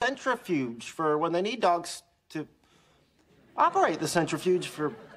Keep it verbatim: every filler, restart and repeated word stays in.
centrifuge for when they need dogs to operate the centrifuge for